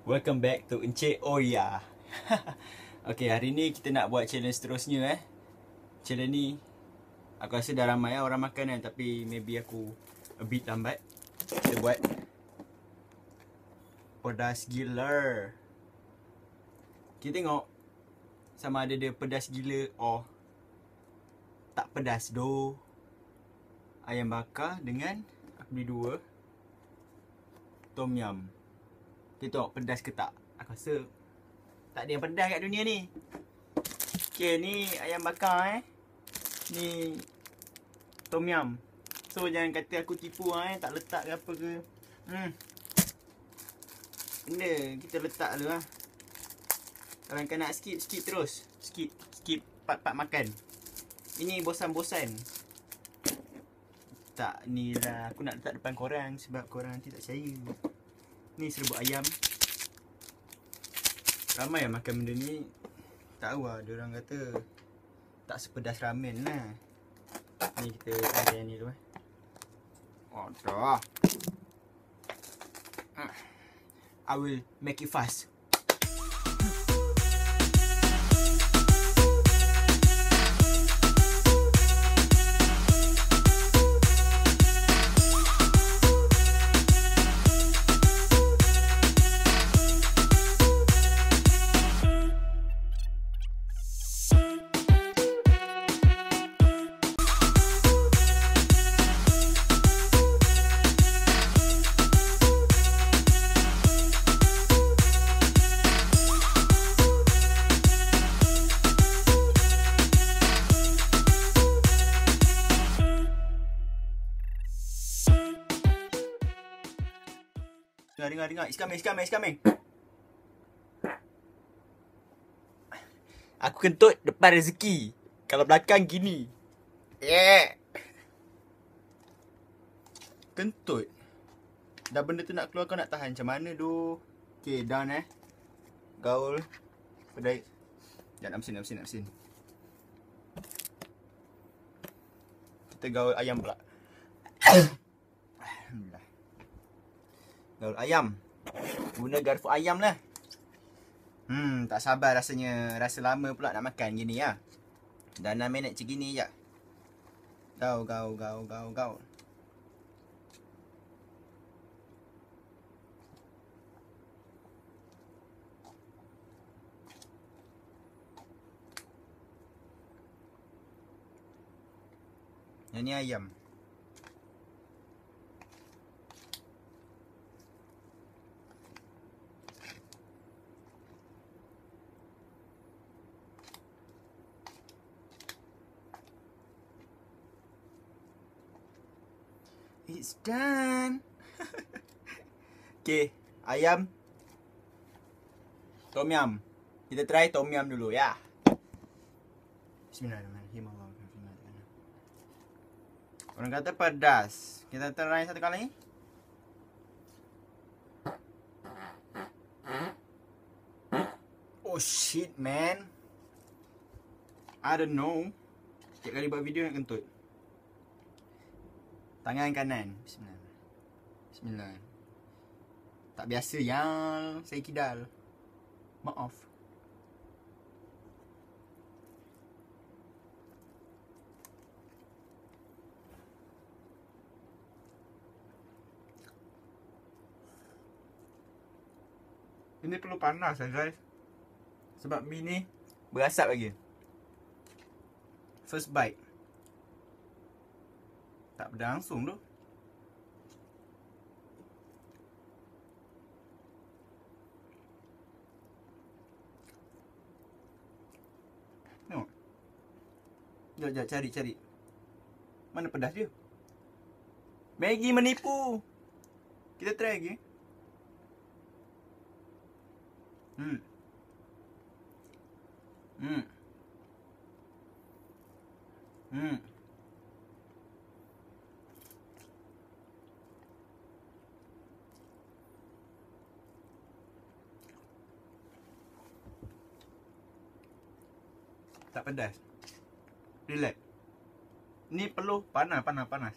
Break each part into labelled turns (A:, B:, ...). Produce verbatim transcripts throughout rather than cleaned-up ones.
A: Welcome back to Encik Oya. Okay, hari ni kita nak buat challenge seterusnya eh. Challenge ni aku rasa dah ramai lah orang makan kan, tapi maybe aku a bit lambat. Kita buat pedas gila. Kita tengok sama ada dia pedas gila or tak pedas doh. Ayam bakar dengan aku beli dua tom yum. Kita tengok pedas ke tak. Aku rasa tak ada yang pedas kat dunia ni. Okay, ni ayam bakar eh. Ni tom yum. So jangan kata aku tipu eh, tak letak ke apa ke. Hmm. Benda kita letak dulu lah. Kalau kau nak skip, skip terus. Skip, skip part-part makan. Ini bosan-bosan. Tak, ni lah aku nak letak depan korang sebab korang nanti tak percaya. Ni serbuk ayam. Ramai yang makan benda ni. Tak tahu lah, diorang kata tak sepedas ramen lah. Ni kita try yang ni dulu eh. Oh dah. I will make it fast. Dengar, dengar, dengar. It's coming, it's coming, it's coming. Aku kentut depan rezeki. Kalau belakang gini. Yeah. Kentut. Dah benda tu nak keluar, kau nak tahan macam mana tu. Okay, done eh. Gaul. Pedai. Jangan mesin, mesin, mesin. Kita gaul ayam pula. Alhamdulillah. Gaul ayam. Guna garpu ayam lah. Hmm, tak sabar rasanya. Rasa lama pula nak makan gini lah. Dah enam minit macam gini je. Gaul, gaul, gaul, gaul, gaul. Yang ni ayam. It's done. Okay, ayam tom yum. Kita try tom yum dulu ya. Bismillahirrahmanirrahim. Orang kata pedas. Kita try satu kali. Oh shit man. I don't know. Setiap kali buat video nak kentut. Tangan kanan. Bismillah. Bismillah. Tak biasa yang saya kidal. Maaf. Ini perlu panas lah guys. Sebab mi ni berasap lagi. First bite. Tak berlangsung tu. Tengok. Sekejap, sekejap, cari, cari. Mana pedas dia? Maggi menipu. Kita try lagi. Hmm. Hmm. Hmm. Tak pedas. Relax. Ni perlu panas, panas, panas.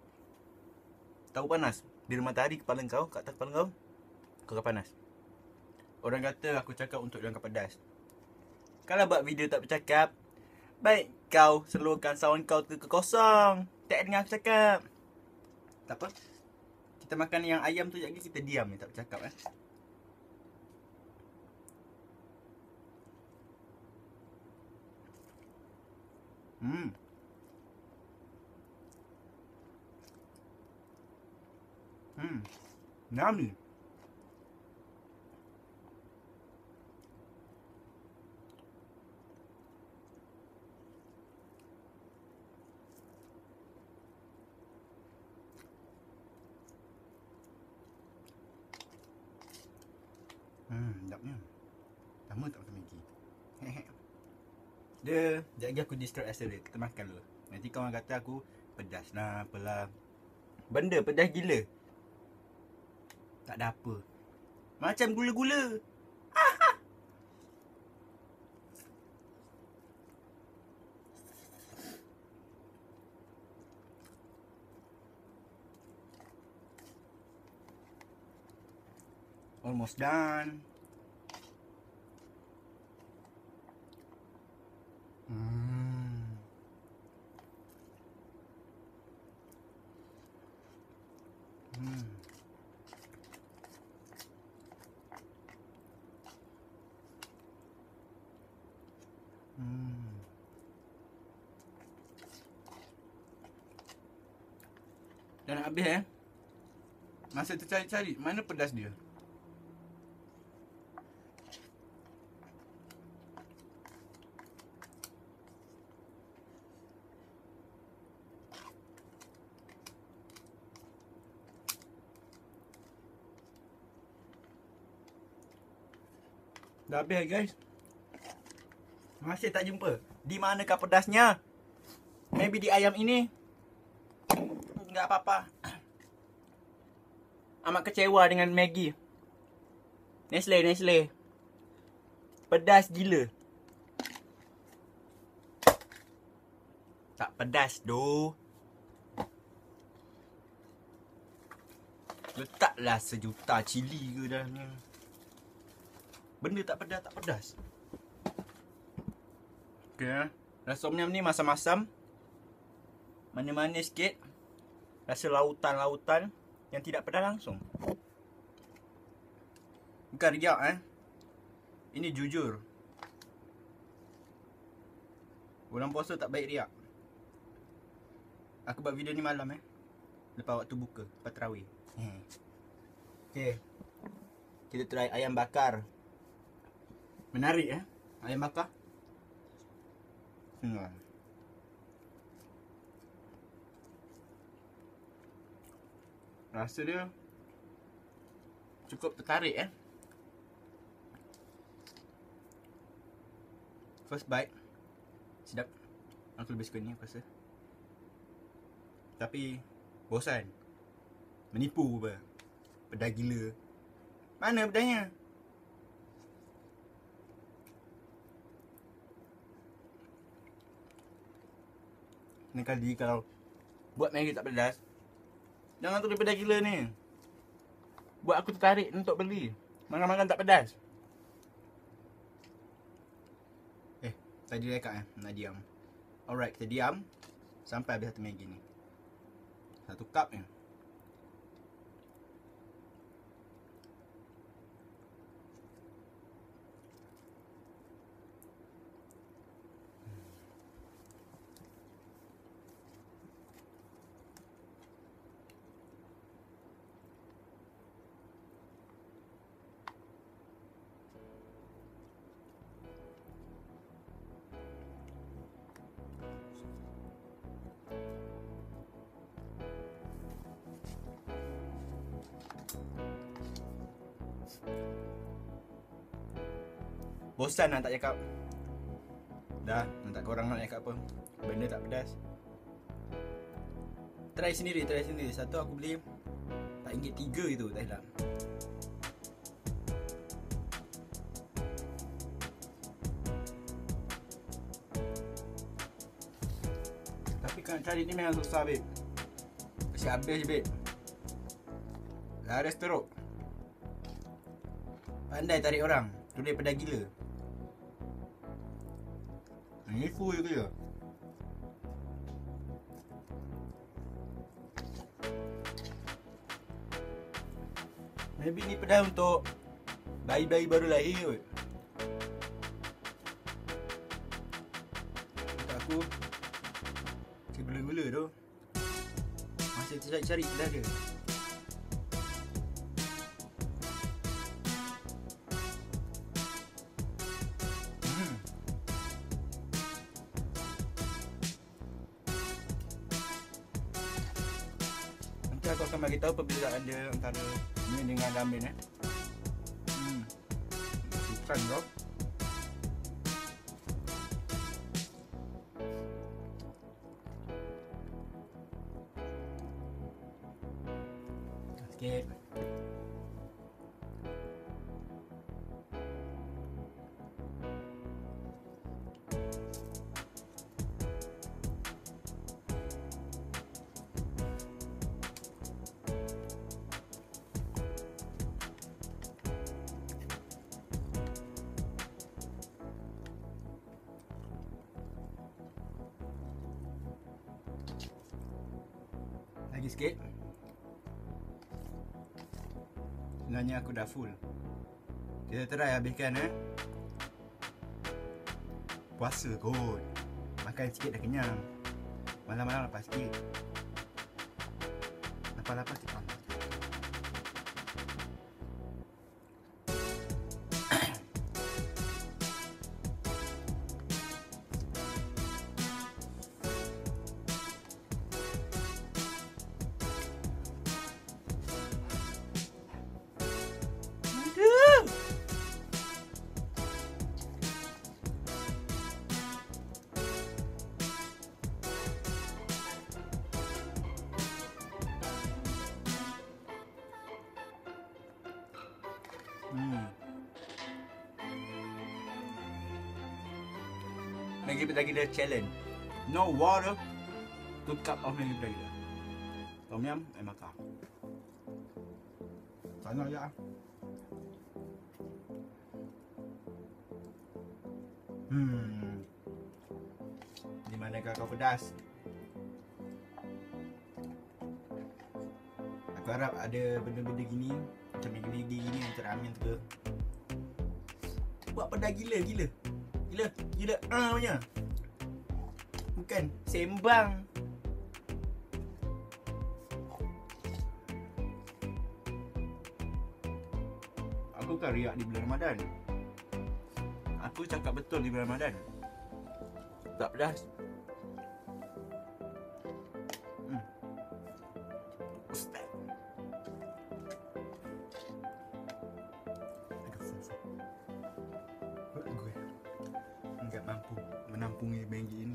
A: Tahu panas? Bila matahari kepala kau, kat atas kepala kau, kau panas. Orang kata aku cakap untuk hilangkan pedas. Kalau buat video tak bercakap, baik kau seluruhkan sound kau ke kosong. Tak dengar aku cakap. Tak apa. Kita makan yang ayam tu sekejap lagi, kita diam ni tak bercakap eh. Hmm. Hmm. Yummy. Hmm, sedapnya. Lama tak makan Maggi. Dia, sekejap lagi aku destroy rasa dia. Kita makan dulu. Nanti kawan kata aku pedas lah, apalah. Benda pedas gila. Tak ada apa. Macam gula-gula. Almost done. Hmm. Hmm. Hmm. Dah nak habis eh. Masa tercari-cari mana pedas dia. Dah habis guys. Masih tak jumpa. Di manakah pedasnya? Maybe di ayam ini. Enggak apa-apa. Amat kecewa dengan Maggi. Nestle, Nestle. Pedas gila. Tak pedas doh. Letaklah sejuta cili ke dalamnya. Benda tak pedas, tak pedas. Okay. Rasa tom yum ni masam-masam. Manis-manis sikit. Rasa lautan-lautan yang tidak pedas langsung. Bukan riak eh. Ini jujur. Bulan puasa tak baik riak. Aku buat video ni malam eh. Lepas waktu buka, lepas tarawih. Hmm. Okay. Kita try ayam bakar. Menarik eh. Ayam bakar. Hmm. Rasa dia cukup tertarik eh. First bite sedap. Aku lebih suka ni aku rasa. Tapi bosan. Menipu apa. Pedas gila. Mana pedasnya? Ni kali kalau buat Maggi tak pedas, jangan tulis pedas gila ni. Buat aku tertarik untuk beli. Makan-makan tak pedas. Eh, tadi dekat eh, nak diam. Alright, kita diam sampai habis satu Maggi ni. Satu cup ni. Bosan nak tak cakap. Dah, nak tak korang nak cakap apa. Benda tak pedas. Try sendiri, try sendiri. Satu aku beli tak ringgit tiga itu, tak silap. Tapi kan cari ni memang susah, babe. Mesti habis, babe. Laris teruk. Pandai tarik orang. Tu dia pedas gila. Ini full je dia. Maybe ni pedas untuk bayi-bayi baru lahir kot. Untuk aku, si gula-gula tu masih cari-cari pedas dia. Hmm. Nanti aku akan bagi tahu perbezaan dia antara ni dengan ramen eh. Hmm. Sukan bro. Sikit. Lagi sikit. Sebenarnya aku dah full. Kita try habiskan eh. Puasa kot. Makan sikit dah kenyang. Malam-malam lapar sikit. Lapar-lapar sikit. Hmm. Maggi Pedas challenge. No water, two cup of Maggi Pedas. Tom yum and makan. Sana ya. Hmm. Di manakah kau pedas? Aku harap ada benda-benda gini, macam Maggi gini macam ramen tu. Buat pedas gila gila. Gila, gila ah punya. Bukan sembang. Aku kan riak di bulan Ramadan. Aku cakap betul di bulan Ramadan. Tak pedas. Hmm. Ustaz. Aduh, gue enggak mampu menampungi Maggi ini.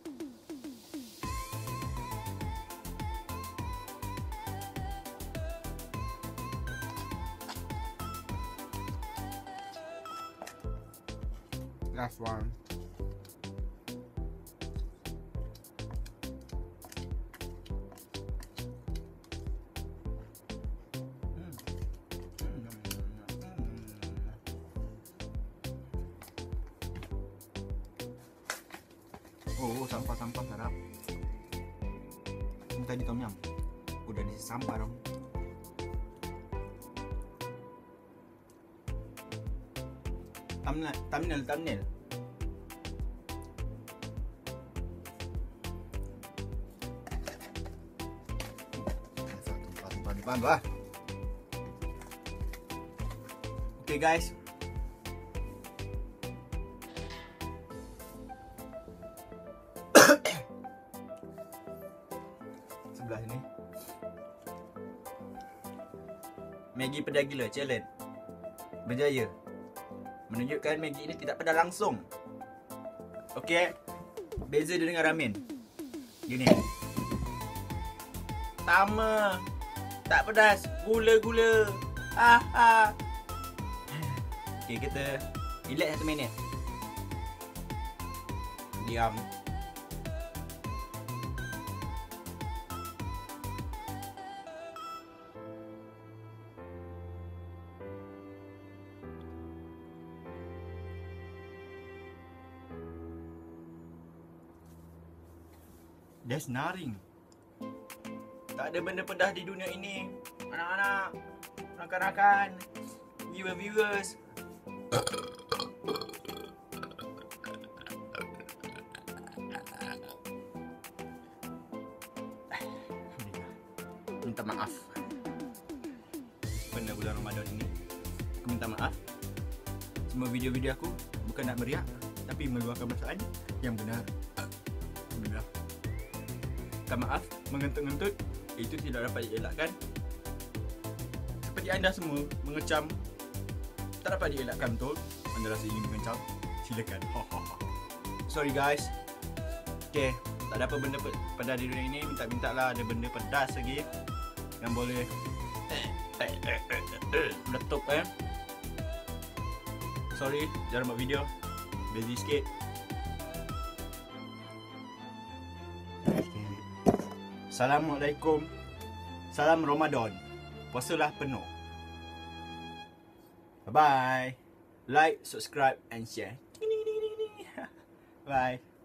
A: Last one. Oh, sampah-sampah sarap. Ini tadi tom yum. Udah di sampah dong. Thumbnail, thumbnail, thumbnail. Tumpah-tumpah lah. Okay guys. Sebelah sini. Maggi pedas gila challenge berjaya. Menunjukkan Maggi ini tidak pedas langsung. Okey. Beza dia dengan ramen. Gini. Sama. Tak pedas. Gula-gula. Ah ah. Okey, kita relax satu minit. Diam. There's nothing. Tak ada benda pedas di dunia ini. Anak-anak, rakan-rakan, viewer-viewers. Minta maaf. Pada bulan Ramadan ini, aku minta maaf. Semua video-video aku bukan nak beriak, tapi meluahkan perasaan yang benar. Alhamdulillah. Minta maaf, mengentut-ngentut itu tidak dapat dielakkan. Seperti anda semua mengecam, tak dapat dielakkan betul. Anda rasa ingin mengecam, silakan. Sorry guys. Okay, tak ada apa benda pedas di dunia ini. Minta-minta lah ada benda pedas lagi yang boleh meletup eh. Sorry, jarang buat video. Busy sikit. Assalamualaikum. Salam Ramadan. Puasalah penuh. Bye bye. Like, subscribe and share. Bye.